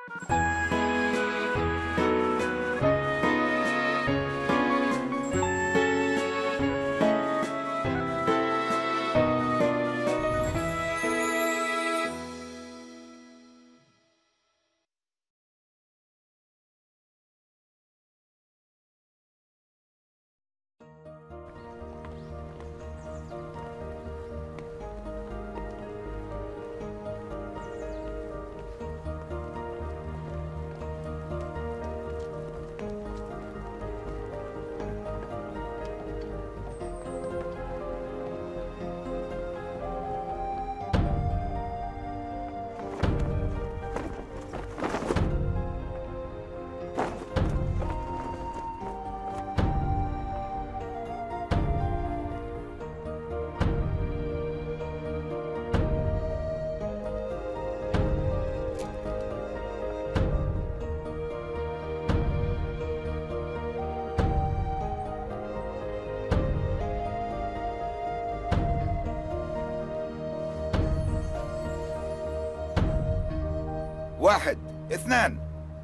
واحد، اثنان.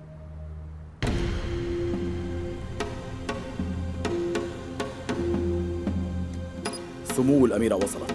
سمو الأميرة وصلت.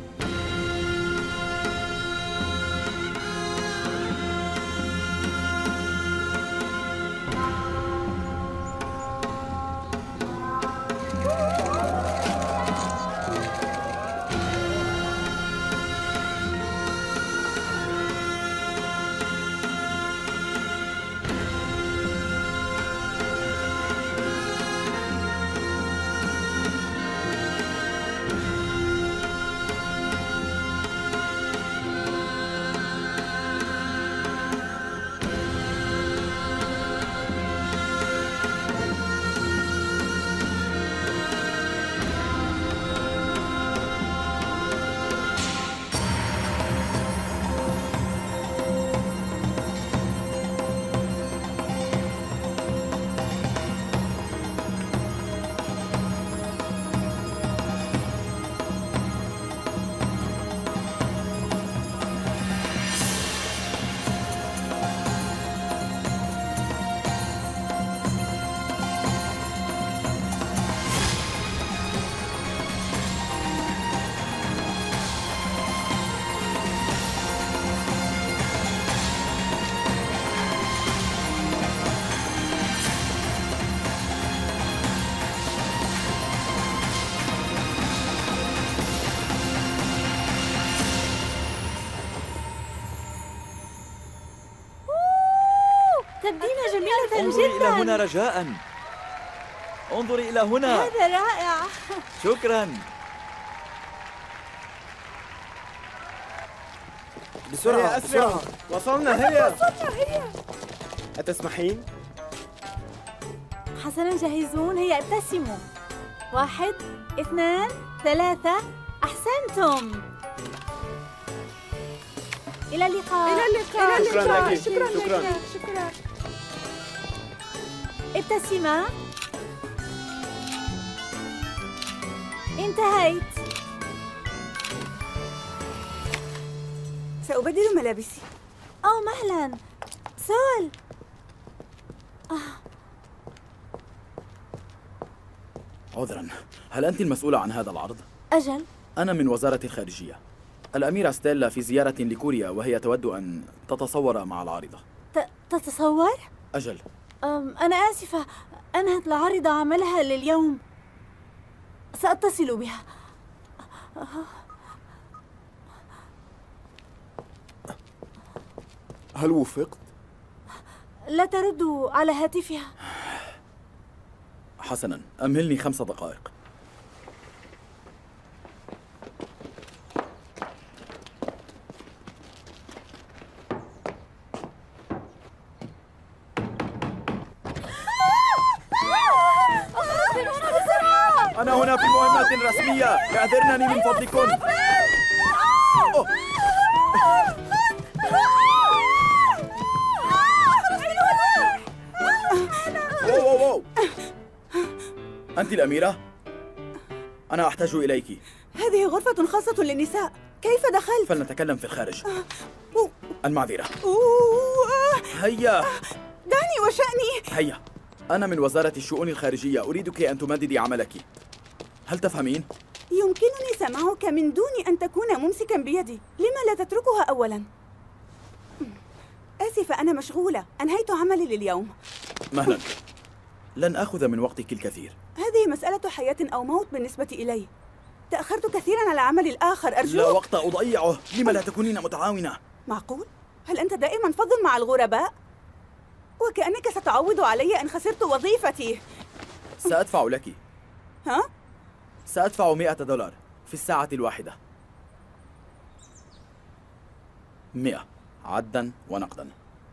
تبدين جميلة انظري جدا. إلى هنا رجاء. انظري إلى هنا. هذا رائع. شكرا. بسرعة أسرع. وصلنا هيا. هيا. أتسمحين؟ حسنا جاهزون؟ هيا ابتسموا. 1 2 3. أحسنتم. إلى اللقاء. إلى اللقاء. شكرا لك. شكرا. ابتسما. انتهيت. سأبدل ملابسي. أوه مهلا سول. عذرا، هل أنت المسؤولة عن هذا العرض؟ أجل. أنا من وزارة الخارجية. الأميرة ستيلا في زيارة لكوريا وهي تود أن تتصور مع العارضة. تتصور؟ أجل. أنا آسفة، أنهت العارضة عملها لليوم. سأتصل بها. هل وفقت؟ لا ترد على هاتفها. حسنا، أمهلني 5 دقائق. أنا هنا في مهمة رسمية، اعذرنني من فضلكم. واو. أنت الأميرة؟ أنا أحتاج إليك. هذه غرفة خاصة للنساء، كيف دخلت؟ فلنتكلم في الخارج. المعذرة. هيا دعني وشأني. هيا. أنا من وزارة الشؤون الخارجية، أريدك أن تمددي عملك. هل تفهمين؟ يمكنني سماعك من دون أن تكون ممسكا بيدي. لما لا تتركها أولا؟ آسفة، أنا مشغولة. أنهيت عملي لليوم. مهلا. لن أخذ من وقتك الكثير. هذه مسألة حياة أو موت بالنسبة إلي. تأخرت كثيرا على عملي الآخر، أرجوك. لا وقت أضيعه. لما لا تكونين متعاونة؟ معقول؟ هل أنت دائما فظ مع الغرباء؟ وكأنك ستعوض علي أن خسرت وظيفتي. سأدفع لك. ها؟ سأدفع $100 في الساعة الواحدة. 100 عدا ونقدا.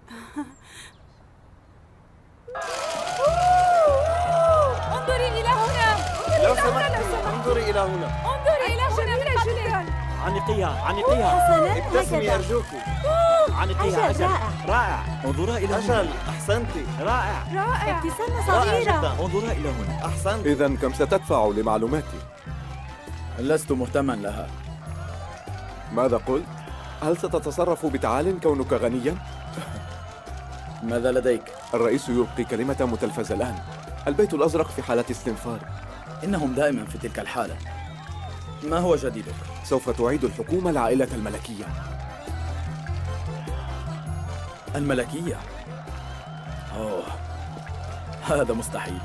انظري إلى هنا. لو سمحت انظري إلى هنا. انظري إلى هنا من فضلك. عنقيها عنقيها. حسنا، ابتسمي هكذا. أرجوك. عنقيها. أجل، رائع. رائع. انظرا إلى هنا. أجل، أحسنتي. رائع. رائع. ابتسامة رائع جدا. صغيرة. انظرا إلى هنا. أحسنت. إذا كم ستدفع لمعلوماتي؟ لست مهتما لها. ماذا قلت؟ هل ستتصرف بتعال كونك غنيا؟ ماذا لديك؟ الرئيس يلقي كلمة متلفزة الآن. البيت الأزرق في حالة استنفار. إنهم دائما في تلك الحالة. ما هو جديدك؟ سوف تعيد الحكومة العائلة الملكية. الملكية؟ أوه، هذا مستحيل.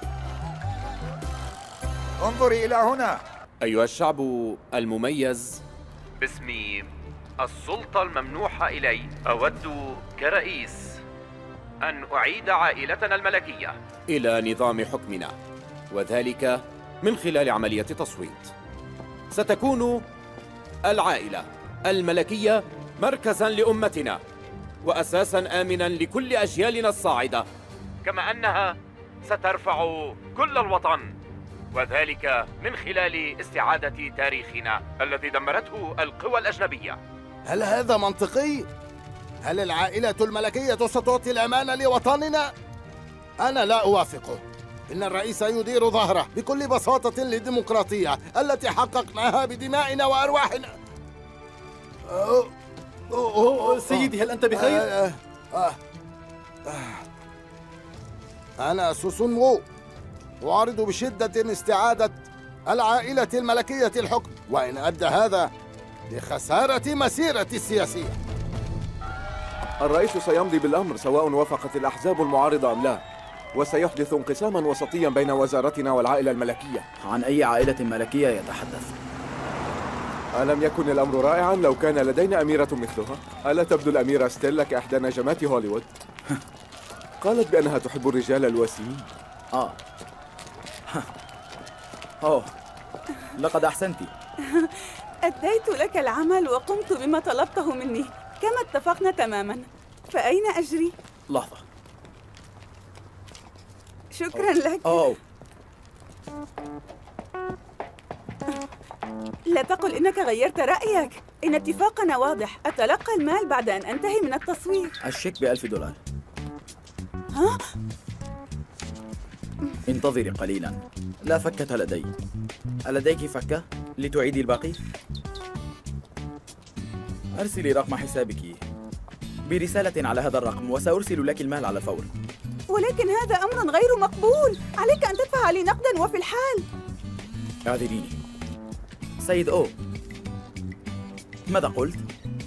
انظري إلى هنا. أيها الشعب المميز، باسم السلطة الممنوحة إلي أود كرئيس أن أعيد عائلتنا الملكية إلى نظام حكمنا، وذلك من خلال عملية تصويت. ستكون العائلة الملكية مركزاً لأمتنا وأساساً آمناً لكل أجيالنا الصاعدة، كما أنها سترفع كل الوطن، وذلك من خلال استعادة تاريخنا الذي دمرته القوى الأجنبية. هل هذا منطقي؟ هل العائلة الملكية ستعطي الأمان لوطننا؟ أنا لا أوافقه. إن الرئيس يدير ظهره بكل بساطة للديمقراطية التي حققناها بدمائنا وأرواحنا. سيدي، هل أنت بخير؟ أنا سوسون وو، أعارض بشدة استعادة العائلة الملكية الحكم، وإن أدى هذا لخسارة مسيرتي السياسية. الرئيس سيمضي بالأمر سواء وافقت الأحزاب المعارضة أم لا، وسيحدث انقساما وسطيا بين وزارتنا والعائلة الملكية. عن أي عائلة ملكية يتحدث؟ ألم يكن الأمر رائعا لو كان لدينا أميرة مثلها؟ ألا تبدو الأميرة ستيلا كإحدى نجمات هوليوود؟ قالت بأنها تحب الرجال الوسيمين. أوه، لقد أحسنت. أديت لك العمل وقمت بما طلبته مني كما اتفقنا تماما. فأين أجري؟ لحظة. شكرا لك. أوه، لا تقل إنك غيرت رأيك. إن اتفاقنا واضح. أتلقى المال بعد أن أنتهي من التصوير. الشيك $1000. ها؟ انتظري قليلا، لا فكة لدي. ألديك فكة لتعيدي الباقي؟ أرسلي رقم حسابك برسالة على هذا الرقم وسأرسل لك المال على الفور. ولكن هذا أمر غير مقبول. عليك أن تدفع لي نقدا وفي الحال. اعذريني سيد أو، ماذا قلت؟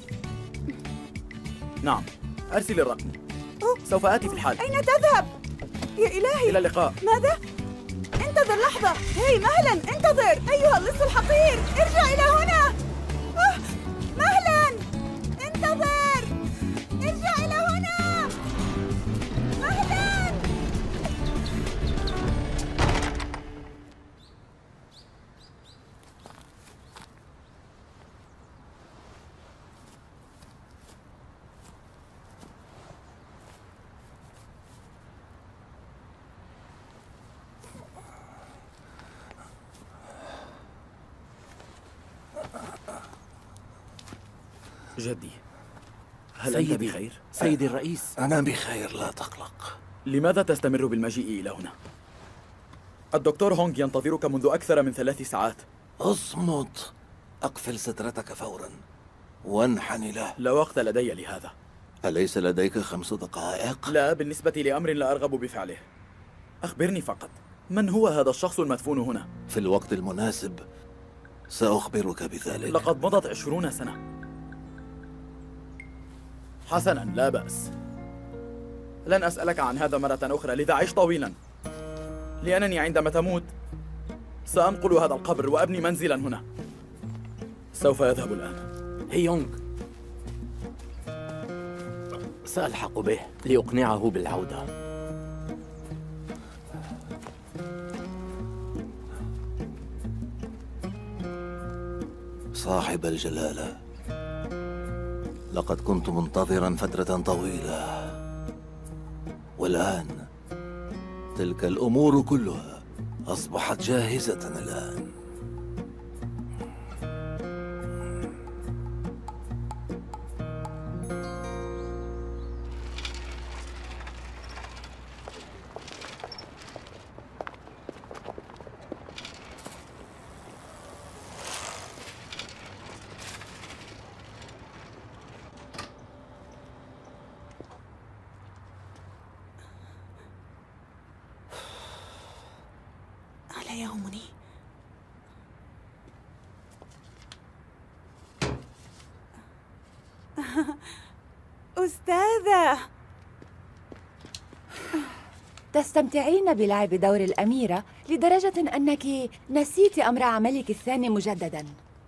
نعم، أرسل الرقم. سوف آتي في الحال. أين تذهب؟ يا إلهي، إلى اللقاء. ماذا؟ انتظر لحظة. هاي مهلا، انتظر أيها اللص الحقير. ارجع إلى هنا. مهلا، انتظر. ارجع إلى هنا. مهلا. جدي، هل أنت بخير؟ سيدي الرئيس، أنا بخير، لا تقلق. لماذا تستمر بالمجيء إلى هنا؟ الدكتور هونغ ينتظرك منذ أكثر من 3 ساعات. اصمت. أقفل سترتك فورا وانحني له. لا وقت لدي لهذا. أليس لديك 5 دقائق؟ لا، بالنسبة لأمر لا أرغب بفعله. أخبرني فقط، من هو هذا الشخص المدفون هنا؟ في الوقت المناسب سأخبرك بذلك. لقد مضت 20 سنة. حسناً، لا بأس. لن أسألك عن هذا مرة أخرى، لذا عش طويلاً، لأنني عندما تموت سأنقل هذا القبر وأبني منزلاً هنا. سوف يذهب الآن. هي يونغ، سألحق به لأقنعه بالعودة. صاحب الجلالة، لقد كنت منتظرا فترة طويلة، والآن تلك الأمور كلها أصبحت جاهزة الآن. لا يهمني. أستاذة، تستمتعين بلعب دور الأميرة لدرجة أنك نسيت أمر عملك الثاني مجدداً.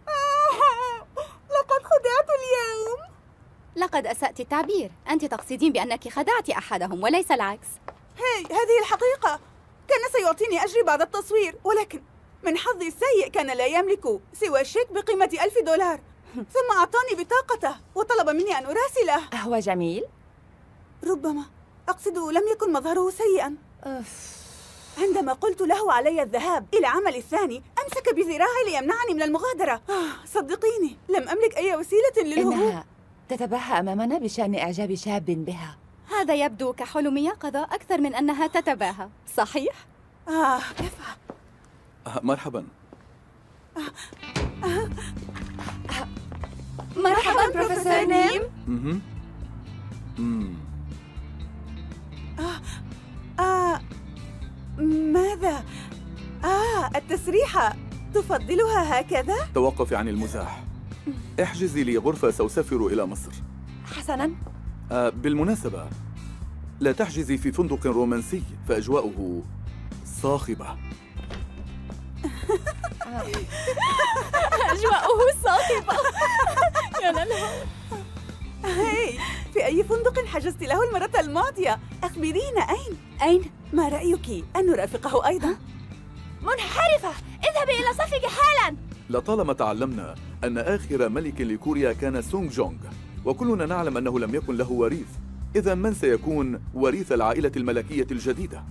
لقد خدعت اليوم. لقد أسأت التعبير. أنت تقصدين بأنك خدعت أحدهم وليس العكس. هذه الحقيقة. كان سيعطيني أجري بعد التصوير، ولكن من حظي السيء كان لا يملك سوى شيك بقيمة $1000، ثم أعطاني بطاقته وطلب مني أن أراسله. أهو جميل؟ ربما. أقصد لم يكن مظهره سيئاً. عندما قلت له علي الذهاب إلى عمل الثاني أمسك بذراعي ليمنعني من المغادرة. صدقيني لم أملك أي وسيلة للهروب. إنها تتباهى أمامنا بشأن إعجاب شاب بها. هذا يبدو كحلم يقظة أكثر من أنها تتباهى، صحيح؟ كفى. مرحبا. مرحبا بروفيسور نيم. ماذا؟ التسريحة تفضلها هكذا؟ توقفي عن المزاح. احجزي لي غرفة، سأسافر إلى مصر. حسناً. بالمناسبة، لا تحجزي في فندق رومانسي فأجواؤه صاخبة. أجواؤه صاخبة. يا لله. في أي فندق حجزت له المرة الماضية؟ أخبرينا أين؟ ما رأيك أن نرافقه أيضا؟ منحرفة، اذهبي إلى صفك حالاً. لطالما تعلمنا أن آخر ملك لكوريا كان سونغ جونغ، وكلنا نعلم أنه لم يكن له وريث. إذا من سيكون وريث العائلة الملكية الجديدة؟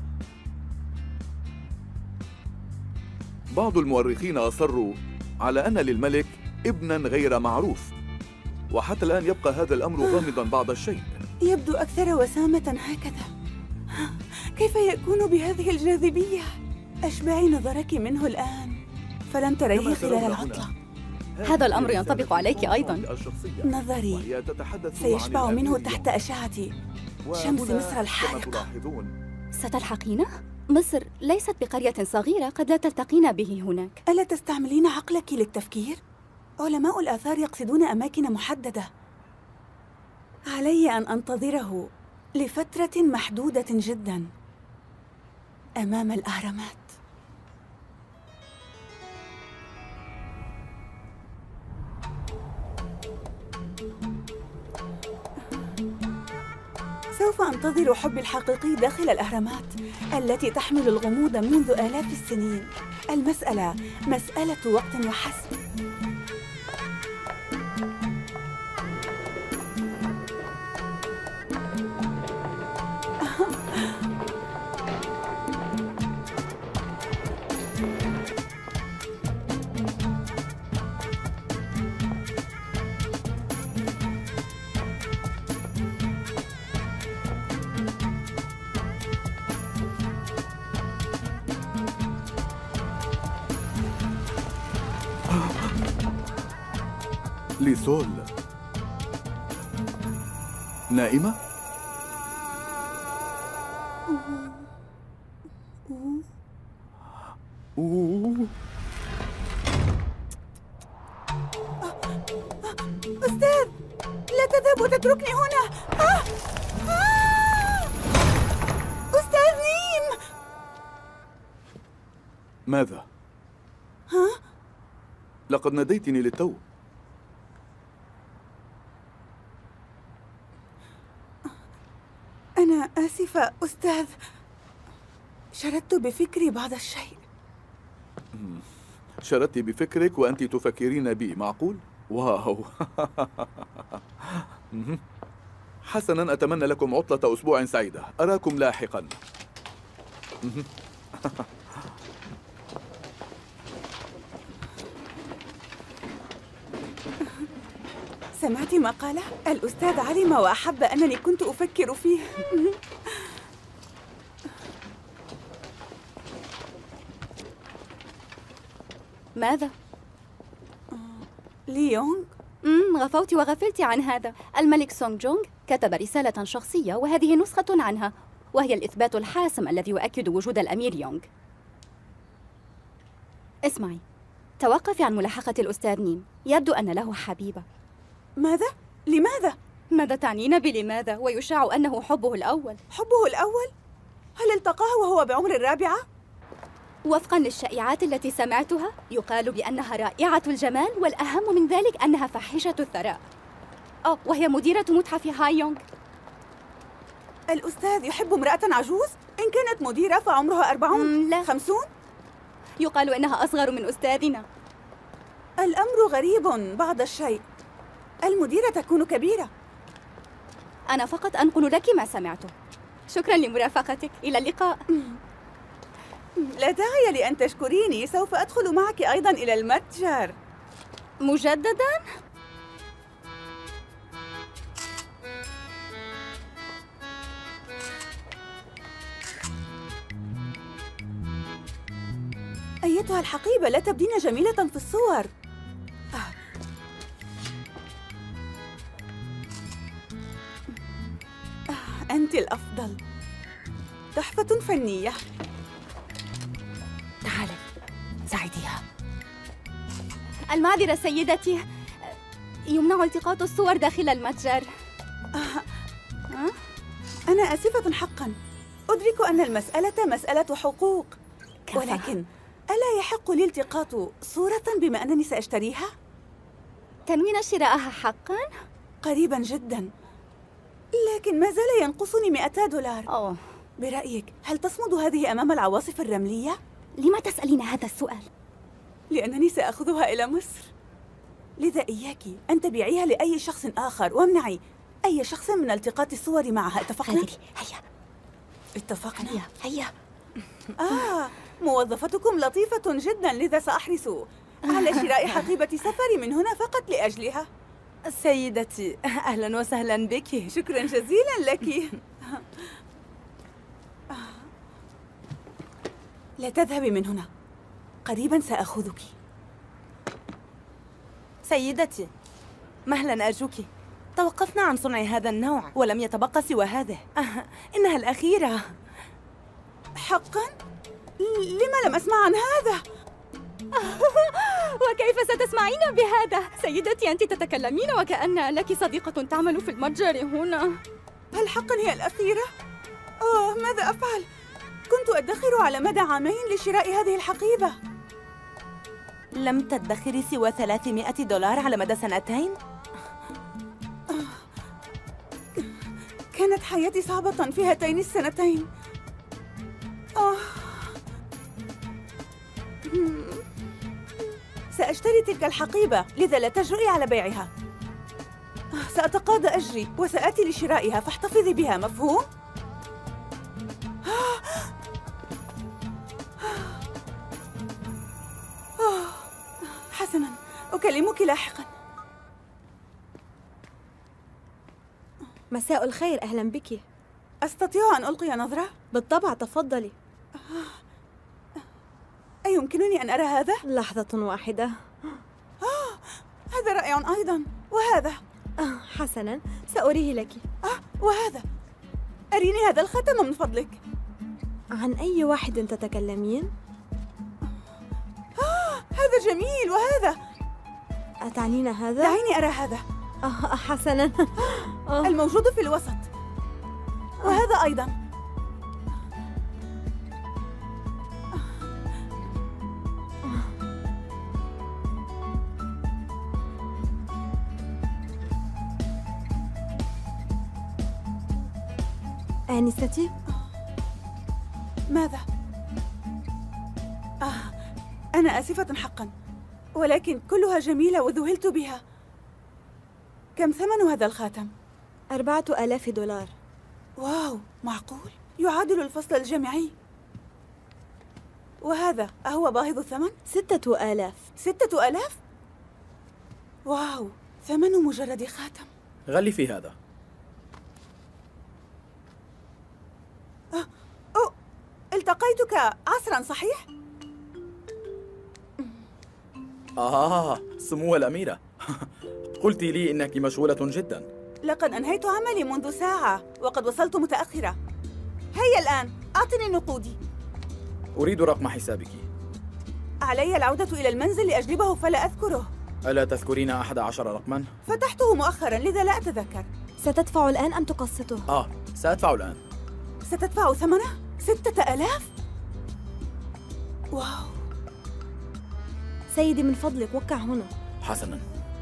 بعض المؤرخين أصروا على أن للملك ابناً غير معروف، وحتى الآن يبقى هذا الأمر غامضاً بعض الشيء. يبدو أكثر وسامة هكذا. كيف يكون بهذه الجاذبية؟ أشبعي نظرك منه الآن، فلن تريه خلال العطلة. هذا الأمر ينطبق عليك أيضاً. نظري سيشبع منه تحت أشعة شمس مصر الحارقة. ستلحقينه؟ مصر ليست بقرية صغيرة، قد لا تلتقين به هناك. ألا تستعملين عقلك للتفكير؟ علماء الآثار يقصدون أماكن محددة. علي أن أنتظره لفترة محدودة جداً أمام الأهرامات. سوف أنتظر حبي الحقيقي داخل الأهرامات التي تحمل الغموض منذ آلاف السنين. المسألة مسألة وقت وحسب. ليسول، نائمة؟ أستاذ، لا تذهب وتتركني هنا. أستاذ نيم. ماذا؟ ها؟ لقد ناديتني للتو. أنا آسفة أستاذ، شردت بفكري بعض الشيء. شردت بفكرك وأنت تفكرين بي، معقول؟ واو. حسنا، أتمنى لكم عطلة أسبوع سعيدة. أراكم لاحقا. سمعت ما قاله؟ الأستاذ علم وأحب أنني كنت أفكر فيه. ماذا؟ لي يونغ؟ غفوت وغفلت عن هذا. الملك سونغ جونغ كتب رسالة شخصية وهذه نسخة عنها، وهي الإثبات الحاسم الذي يؤكد وجود الأمير يونغ. اسمعي، توقفي عن ملاحقة الأستاذ نيم، يبدو أن له حبيبة. ماذا؟ لماذا؟ ماذا تعنين بلماذا؟ ويشاع أنه حبه الأول. حبه الأول؟ هل التقاه وهو بعمر الرابعة؟ وفقا للشائعات التي سمعتها، يقال بأنها رائعة الجمال، والأهم من ذلك أنها فاحشة الثراء. وهي مديرة متحف هاي يونغ. الأستاذ يحب امرأة عجوز؟ إن كانت مديرة فعمرها 40 لا 50. يقال إنها أصغر من أستاذنا. الأمر غريب بعض الشيء. المديرة تكون كبيرة. أنا فقط أنقل لك ما سمعته. شكرا لمرافقتك، إلى اللقاء. لا داعي لأن تشكريني، سوف أدخل معك أيضا إلى المتجر. مجددا؟ أيتها الحقيبة، لا تبدين جميلة في الصور. أنت الأفضل. تحفة فنية. تعالي ساعديها. المعذرة سيدتي، يمنع التقاط الصور داخل المتجر. أنا آسفة حقا. أدرك أن المسألة مسألة حقوق، ولكن ألا يحق لي التقاط صورة بما أنني سأشتريها؟ تنوين شراءها حقا؟ قريبا جدا، لكن ما زال ينقصني $200. برأيك هل تصمد هذه أمام العواصف الرملية؟ لما تسألين هذا السؤال؟ لأنني سأخذها إلى مصر، لذا إياك أن تبيعيها لأي شخص آخر، وامنعي أي شخص من التقاط الصور معها. اتفقنا؟ هيا. اتفقنا؟ هيا. موظفتكم لطيفة جدا، لذا سأحرص على شراء حقيبة سفري من هنا فقط لأجلها. سيدتي، أهلا وسهلا بك. شكرا جزيلا لك. لا تذهبي من هنا، قريبا سأخذك. سيدتي، مهلا أرجوك. توقفنا عن صنع هذا النوع ولم يتبقى سوى هذه. إنها الأخيرة. حقا؟ لما لم أسمع عن هذا؟ وكيف ستسمعين بهذا؟ سيدتي، أنت تتكلمين وكأن لك صديقة تعمل في المتجر هنا. هل حقا هي الأخيرة؟ ماذا أفعل؟ كنت أدخر على مدى 2 عام لشراء هذه الحقيبة. لم تدخري سوى $300 على مدى 2 سنين؟ كانت حياتي صعبة في هاتين السنتين. سأشتري تلك الحقيبة، لذا لا تجرؤي على بيعها. سأتقاضى أجري وسآتي لشرائها، فاحتفظي بها، مفهوم؟ حسناً، أكلمك لاحقاً. مساء الخير، أهلا بك. أستطيع أن ألقي نظرة؟ بالطبع، تفضلي. أيمكنني أن أرى هذا؟ لحظة واحدة. هذا رائع أيضاً، وهذا؟ حسناً، سأريه لك. وهذا، أريني هذا الخاتم من فضلك. عن أي واحد تتكلمين؟ هذا جميل، وهذا. أتعنين هذا؟ دعيني أرى هذا. حسناً. الموجود في الوسط، وهذا أيضاً. آنستي؟ ماذا؟ أنا آسفة حقاً، ولكن كلها جميلة وذهلت بها. كم ثمن هذا الخاتم؟ 4000 دولار. واو، معقول؟ يعادل الفصل الجامعي. وهذا أهو باهظ الثمن؟ 6000. 6000؟ واو، ثمن مجرد خاتم. غلفي هذا. التقيتك عصراً، صحيح؟ سمو الأميرة. قلت لي إنك مشغولة جداً. لقد أنهيت عملي منذ ساعة وقد وصلت متأخرة. هيا الآن، أعطني نقودي. أريد رقم حسابك. علي العودة إلى المنزل لأجلبه فلا أذكره. ألا تذكرين 11 رقماً؟ فتحته مؤخراً لذا لا أتذكر. ستدفع الآن أم تقسطه؟ سأدفع الآن. ستدفع ثمنه؟ 6000؟ واو. سيدي من فضلك وقع هنا. حسناً.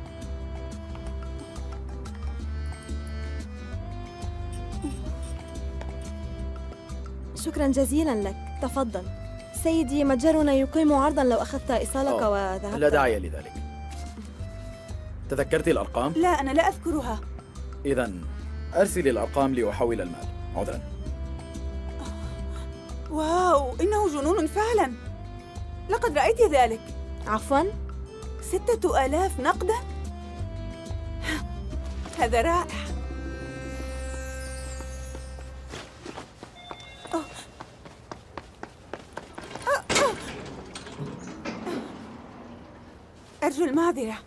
شكراً جزيلاً لك، تفضل. سيدي متجرنا يقيم عرضاً لو أخذت إيصالك وذهبت. لا داعي لذلك. تذكرت الأرقام؟ لا، أنا لا أذكرها. إذن أرسلي الأرقام لأحول المال. عذراً. واو، إنه جنون فعلاً. لقد رأيت ذلك. عفواً؟ 6000 نقداً؟ هذا رائع. أرجو المعذرة.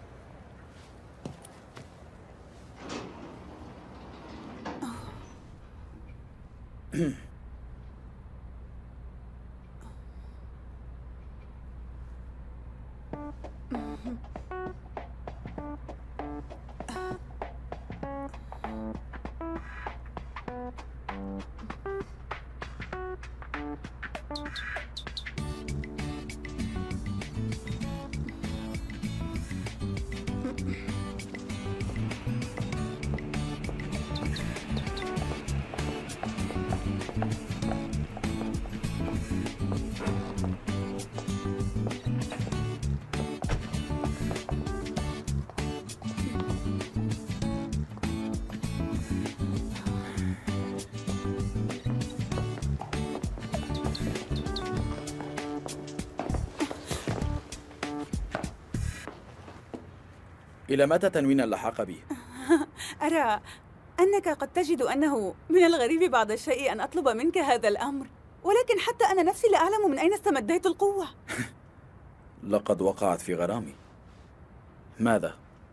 إلى متى تنوين اللحاق بي؟ أرى أنك قد تجد أنه من الغريب بعض الشيء أن أطلب منك هذا الأمر، ولكن حتى أنا نفسي لا أعلم من أين استمديت القوة. لقد وقعت في غرامي. ماذا؟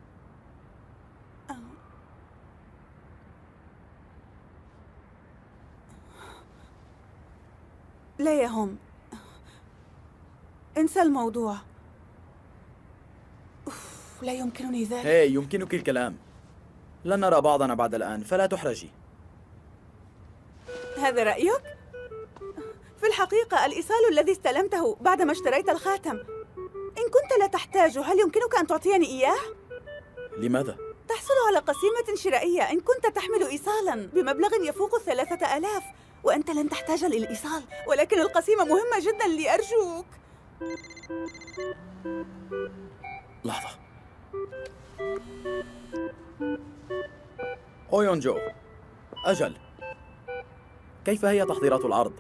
لا يهم، انسى الموضوع. لا يمكنني ذلك. يمكنك الكلام. لن نرى بعضنا بعد الآن، فلا تحرجي. هذا رأيك؟ في الحقيقة الإيصال الذي استلمته بعدما اشتريت الخاتم، إن كنت لا تحتاجه هل يمكنك أن تعطيني إياه؟ لماذا؟ تحصل على قسيمة شرائية إن كنت تحمل إيصالا بمبلغ يفوق 3000، وأنت لن تحتاج للإيصال، ولكن القسيمة مهمة جدا لي، أرجوك. لحظة. أويون جو، أجل، كيف هي تحضيرات العرض؟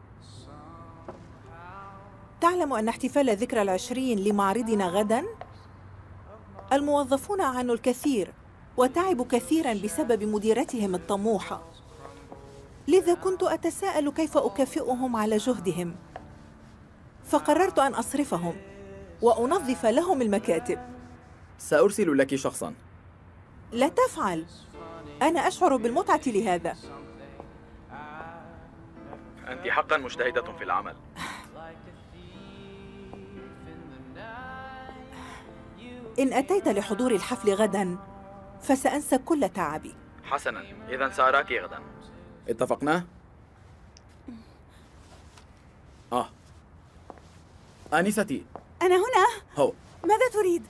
تعلم أن احتفال ذكرى 20 لمعرضنا غداً؟ الموظفون عانوا الكثير وتعبوا كثيراً بسبب مديرتهم الطموحة، لذا كنت أتساءل كيف أكافئهم على جهدهم، فقررت أن أصرفهم وأنظف لهم المكاتب. سأرسل لك شخصاً. لا تفعل. أنا أشعر بالمتعة لهذا. أنت حقا مجتهدة في العمل. إن أتيت لحضور الحفل غدا فسأنسى كل تعبي. حسنا، إذا سأراك غدا. اتفقنا؟ آنستي. أنا هنا. هو. ماذا تريد؟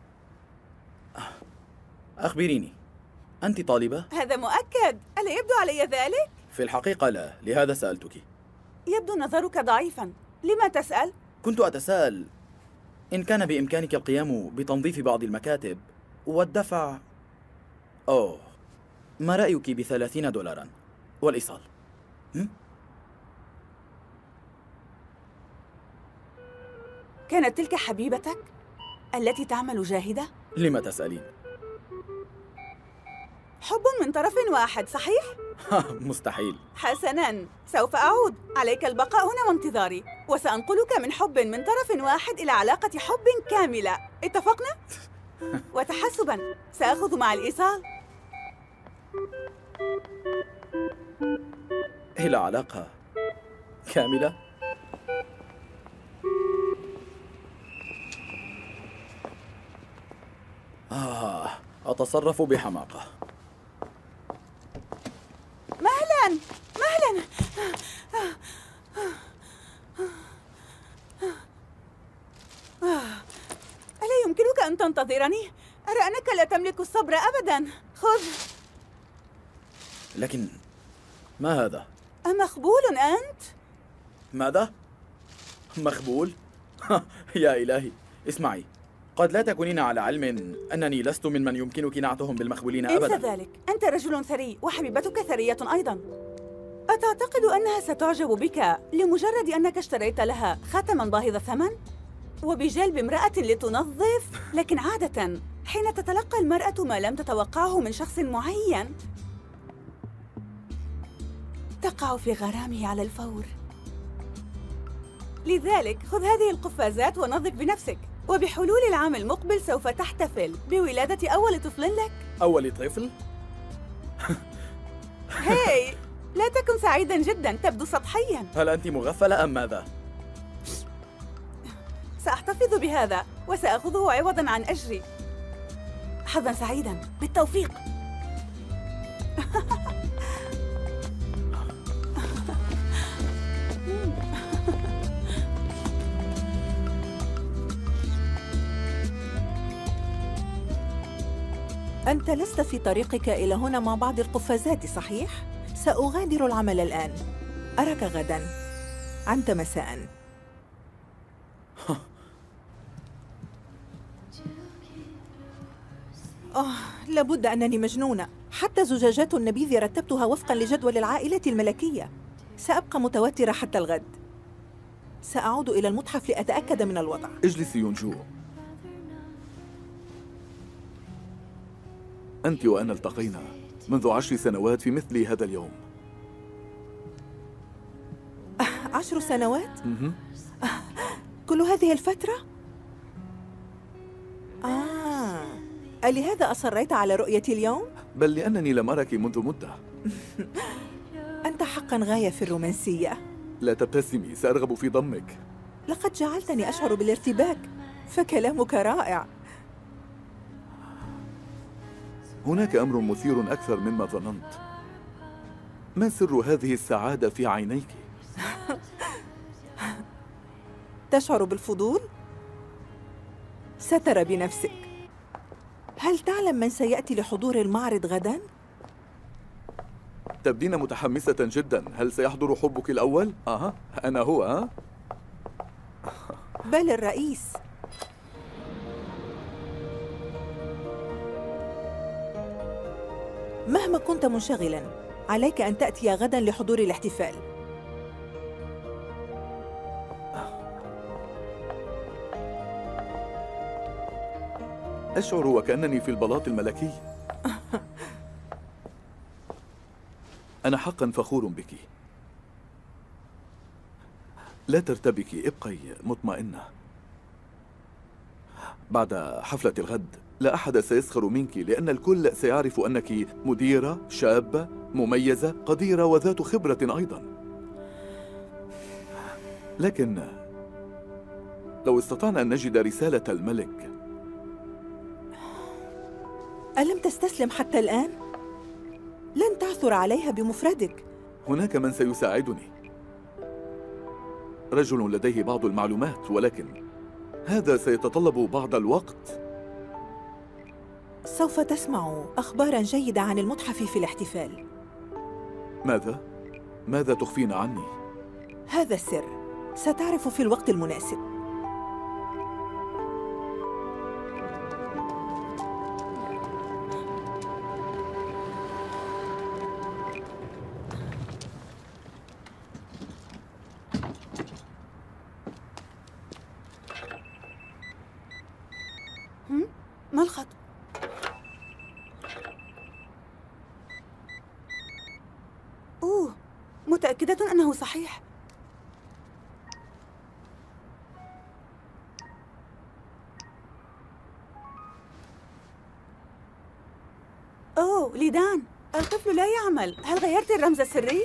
أخبريني، أنت طالبة؟ هذا مؤكد، ألا يبدو علي ذلك؟ في الحقيقة لا، لهذا سألتك. يبدو نظرك ضعيفا، لما تسأل؟ كنت أتساءل إن كان بإمكانك القيام بتنظيف بعض المكاتب والدفع. ما رأيك ب$30 والإيصال؟ كانت تلك حبيبتك التي تعمل جاهدة؟ لما تسألين؟ حب من طرف واحد، صحيح؟ مستحيل. حسناً، سوف أعود. عليك البقاء هنا وانتظاري، وسأنقلك من حب من طرف واحد إلى علاقة حب كاملة. اتفقنا؟ وتحسباً سأخذ مع الإيصال. إلى علاقة كاملة؟ أتصرف بحماقة. مهلاً مهلاً. ألا يمكنك أن تنتظرني؟ أرى أنك لا تملك الصبر أبداً. خذ. لكن ما هذا؟ أمخبول أنت؟ ماذا؟ مخبول؟ يا إلهي، اسمعي، قد لا تكونين على علم أنني لست ممن يمكنك نعتهم بالمخبولين أبداً. انسى ذلك، أنت رجل ثري وحبيبتك ثرية أيضاً. أتعتقد أنها ستعجب بك لمجرد أنك اشتريت لها خاتماً باهظ الثمن؟ وبجلب امرأة لتنظف؟ لكن عادة حين تتلقى المرأة ما لم تتوقعه من شخص معين تقع في غرامه على الفور. لذلك خذ هذه القفازات ونظف بنفسك، وبحلول العام المقبل سوف تحتفل بولادة أول طفل لك. أول طفل؟ هاي، لا تكن سعيداً جداً، تبدو سطحياً. هل أنت مغفلة أم ماذا؟ سأحتفظ بهذا وسأخذه عوضاً عن أجري. حظاً سعيداً، بالتوفيق. أنت لست في طريقك إلى هنا مع بعض القفازات، صحيح؟ سأغادر العمل الآن. أراك غداً عنت مساءً. لابد أنني مجنونة. حتى زجاجات النبيذ رتبتها وفقاً لجدول العائلة الملكية. سأبقى متوترة حتى الغد. سأعود إلى المتحف لأتأكد من الوضع. اجلسي يونجو. أنت وأنا التقينا منذ 10 سنوات في مثل هذا اليوم. 10 سنوات؟ كل هذه الفترة؟ ألهذا أصريت على رؤيتي اليوم؟ بل لأنني لم أرك منذ مدة. أنت حقاً غاية في الرومانسية. لا تبتسمي، سأرغب في ضمك. لقد جعلتني أشعر بالارتباك، فكلامك رائع. هناك أمر مثير أكثر مما ظننت. ما سر هذه السعادة في عينيك؟ تشعر بالفضول؟ سترى بنفسك. هل تعلم من سيأتي لحضور المعرض غداً؟ تبدين متحمسة جداً. هل سيحضر حبك الأول؟ أنا هو. بل الرئيس. مهما كنت منشغلاً، عليك أن تأتي غداً لحضور الاحتفال. أشعر وكأنني في البلاط الملكي. أنا حقاً فخور بك. لا ترتبكي، ابقي مطمئنة. بعد حفلة الغد لا أحد سيسخر منك لأن الكل سيعرف أنك مديرة شابة مميزة قديرة وذات خبرة أيضا. لكن لو استطعنا أن نجد رسالة الملك. ألم تستسلم حتى الآن؟ لن تعثر عليها بمفردك. هناك من سيساعدني، رجل لديه بعض المعلومات، ولكن هذا سيتطلب بعض الوقت. سوف تسمع أخباراً جيدة عن المتحف في الاحتفال. ماذا؟ ماذا تخفين عني؟ هذا السر، ستعرف في الوقت المناسب. ما الخط؟ أوه، متأكدة أنه صحيح. أوه، ليدان، القفل لا يعمل. هل غيرت الرمز السري؟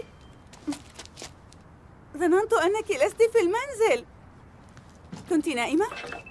ظننت أنك لست في المنزل. كنت نائمة؟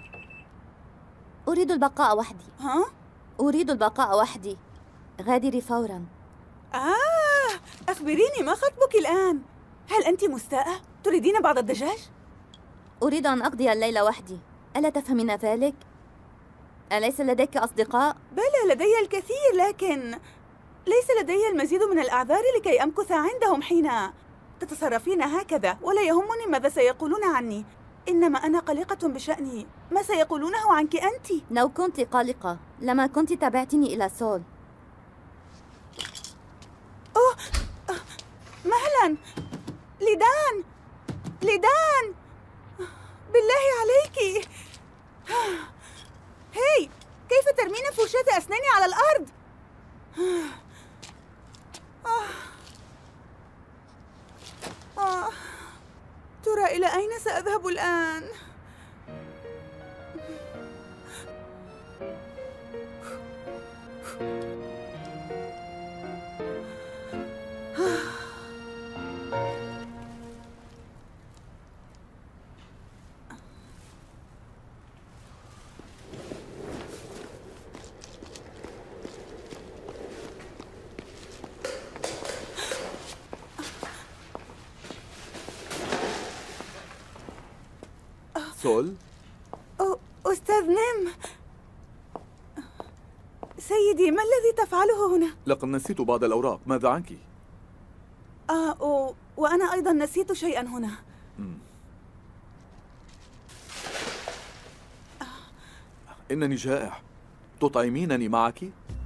أريد البقاء وحدي. ها؟ أريد البقاء وحدي. غادري فوراً. أخبريني، ما خطبك الآن؟ هل أنت مستاءة؟ تريدين بعض الدجاج؟ أريد أن أقضي الليل وحدي. ألا تفهمين ذلك؟ أليس لديك أصدقاء؟ بلى، لدي الكثير، لكن ليس لدي المزيد من الأعذار لكي أمكث عندهم حين تتصرفين هكذا. ولا يهمني ماذا سيقولون عني، إنما أنا قلقة بشأن ما سيقولونه عنك أنت. لو كنت قلقة لما كنت تابعتني إلى سول. أوه، مهلا ليدان، ليدان، بالله عليك. هاي، كيف ترمين فرشاة أسناني على الأرض؟ ترى إلى أين سأذهب الآن؟ سول؟ أستاذ نيم، سيدي، ما الذي تفعله هنا؟ لقد نسيت بعض الأوراق، ماذا عنك؟ وأنا أيضا نسيت شيئا هنا. إنني جائع، تطعمينني معك؟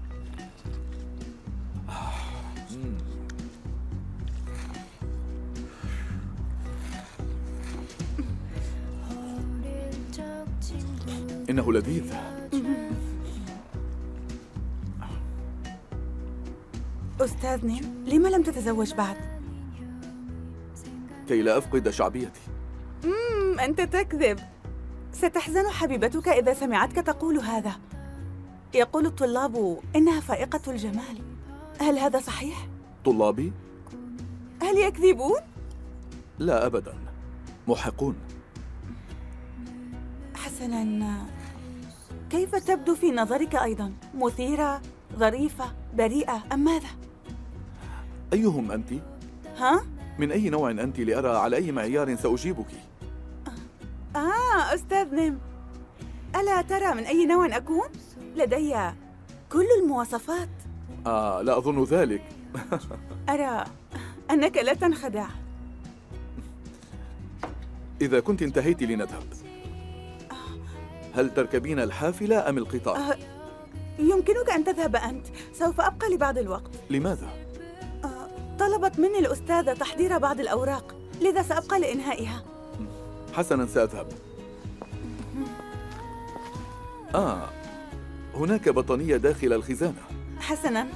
إنه لذيذ. أستاذ نيم، لما لم تتزوج بعد؟ كي لا أفقد شعبيتي. أنت تكذب. ستحزن حبيبتك إذا سمعتك تقول هذا. يقول الطلاب إنها فائقة الجمال. هل هذا صحيح؟ طلابي؟ هل يكذبون؟ لا أبداً، محقون. حسناً، كيف تبدو في نظرك أيضاً؟ مثيرة، ظريفة، بريئة، أم ماذا؟ أيهم أنت؟ ها؟ من أي نوع أنت لأرى على أي معيار سأجيبك؟ أستاذ نيم، ألا ترى من أي نوع أكون؟ لدي كل المواصفات. لا أظن ذلك. أرى أنك لا تنخدع. إذا كنت انتهيت لنذهب، هل تركبين الحافلة أم القطار؟ يمكنك أن تذهب أنت، سوف أبقى لبعض الوقت. لماذا؟ طلبت مني الأستاذة تحضير بعض الأوراق، لذا سأبقى لإنهائها. حسناً، سأذهب. هناك بطانية داخل الخزانة. حسناً.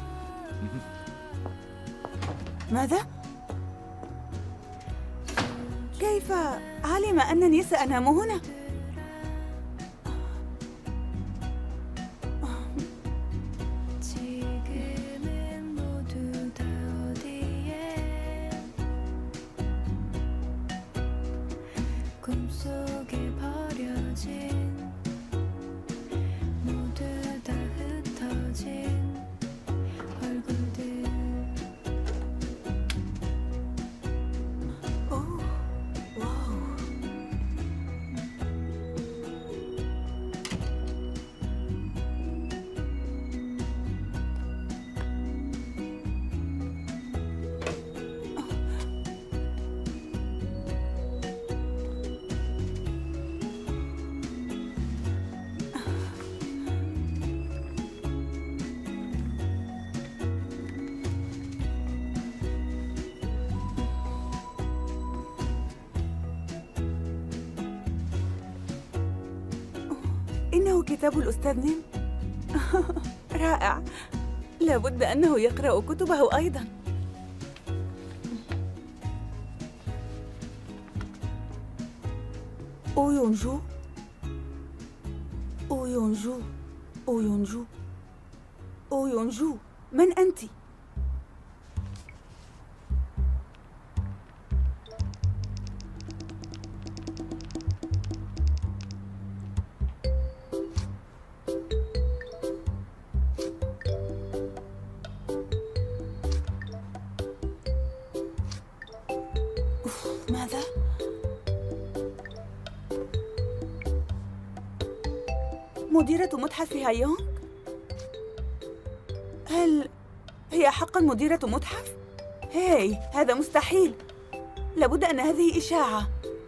ماذا؟ كيف علم أنني سأنام هنا؟ 꿈속에 버려진 모두 다 흩어진 얼굴들. إنه كتاب الأستاذ نيم. رائع. لابد أنه يقرأ كتبه أيضا. أويونجو أويونجو أويونجو أويونجو، من أنت؟ ماذا؟ مديرة متحف هايونغ؟ هل هي حقا مديرة متحف؟ هاي، هذا مستحيل. لابد أن هذه إشاعة.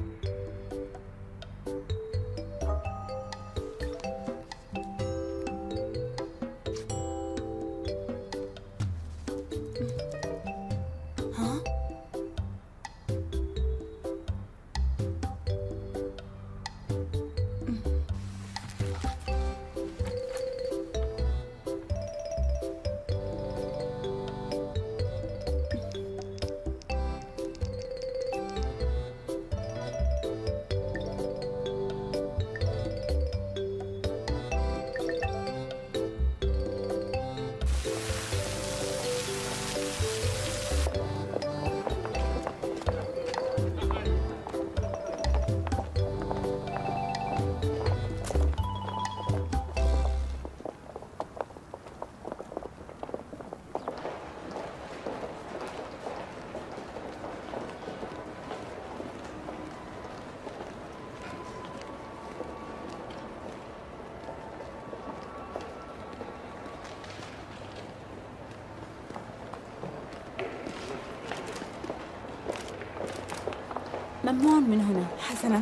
ممنوع من هنا. حسنا.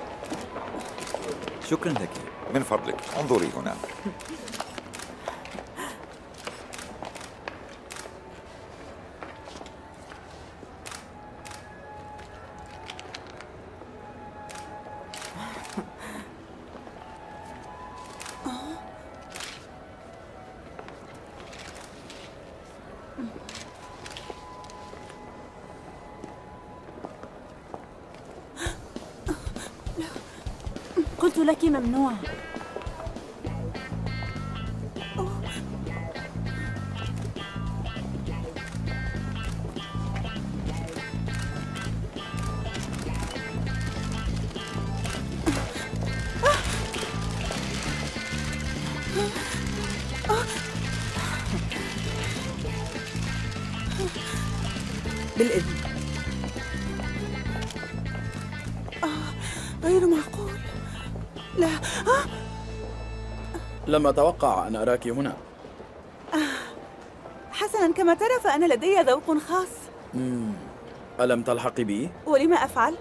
شكرا لك. من فضلك انظري هنا. قلت لك ممنوع. بالإذن. غير معقول. لا. لم أتوقع أن أراك هنا. حسناً، كما ترى فأنا لدي ذوق خاص. ألم تلحقي بي؟ ولما أفعل؟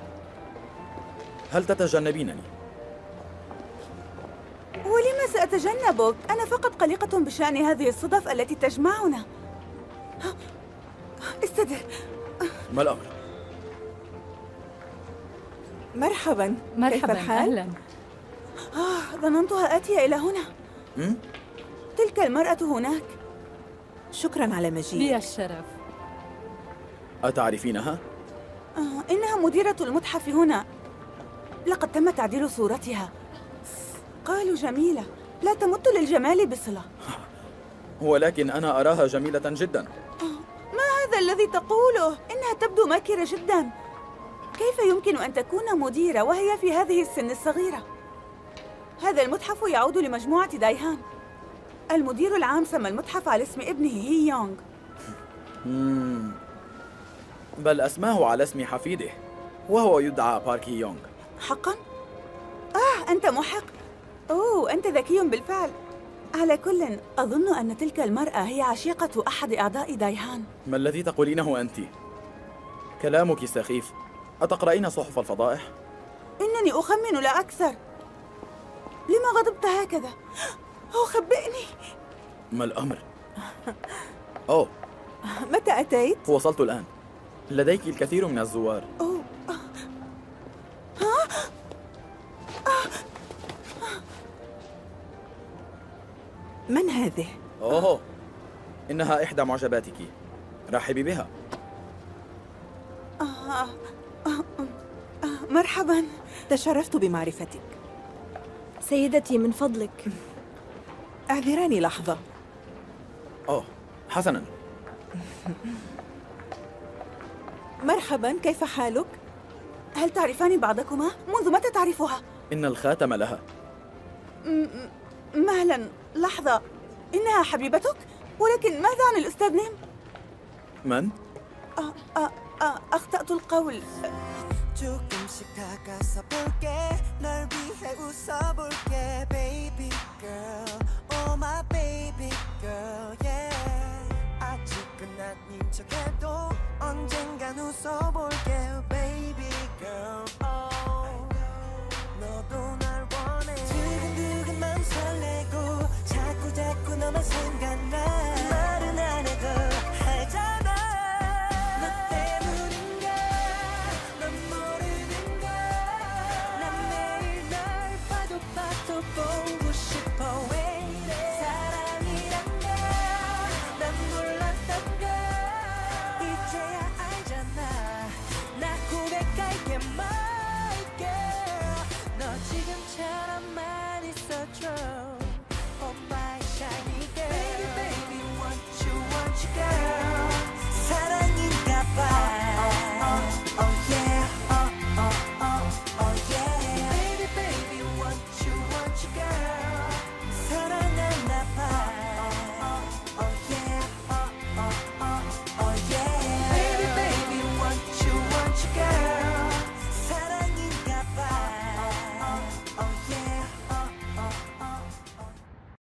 هل تتجنبينني؟ ولما سأتجنبك؟ أنا فقط قلقة بشأن هذه الصدف التي تجمعنا. استدر. ما الأمر؟ مرحباً. مرحباً. أهلاً. ظننتها آتية إلى هنا. تلك المرأة هناك. شكراً على مجيء. لي الشرف. أتعرفينها؟ إنها مديرة المتحف هنا. لقد تم تعديل صورتها. قالوا جميلة، لا تمت للجمال بصلة. ولكن أنا أراها جميلة جدا. ما هذا الذي تقوله؟ إنها تبدو ماكرة جدا. كيف يمكن أن تكون مديرة وهي في هذه السن الصغيرة؟ هذا المتحف يعود لمجموعة دايهان. المدير العام سمى المتحف على اسم ابنه هي يونغ. بل أسماه على اسم حفيده، وهو يدعى بارك هي يونغ. حقاً؟ أنت محق. أنت ذكي بالفعل. على كل، أظن أن تلك المرأة هي عشيقة أحد أعضاء دايهان. ما الذي تقولينه أنت؟ كلامك سخيف. أتقرأين صحف الفضائح؟ إنني أخمن لا أكثر. لما غضبت هكذا؟ خبئني. ما الأمر؟ متى أتيت؟ وصلت الآن. لديك الكثير من الزوار. من هذه؟ إنها إحدى معجباتك. رحبي بها. مرحبا. تشرفت بمعرفتك. سيدتي من فضلك. اعذراني لحظة. حسناً. مرحبا، كيف حالك؟ هل تعرفان بعضكما؟ منذ متى تعرفها؟ إن الخاتم لها. مهلا، لحظة. إنها حبيبتك؟ ولكن ماذا عن الأستاذ نيم؟ من؟ أخطأت القول. 조금씩 다가서 볼게 널 위해 웃어볼게 baby girl oh my baby girl yeah 아직은 아닌 척해도 언젠간 웃어볼게 baby girl oh 너도 날 원해 두근두근 맘 설레고 자꾸자꾸 너만 생각나 말은 안 해도 알잖아 너 때문인가 넌 모르는가 난 매일 널 봐도 보고 싶어 왜 이래 사랑이란 걸 난 몰랐던가 이제야 알잖아 나 고백할게 my girl 너 지금처럼만 있어줘 Oh my shiny girl Baby baby want you girl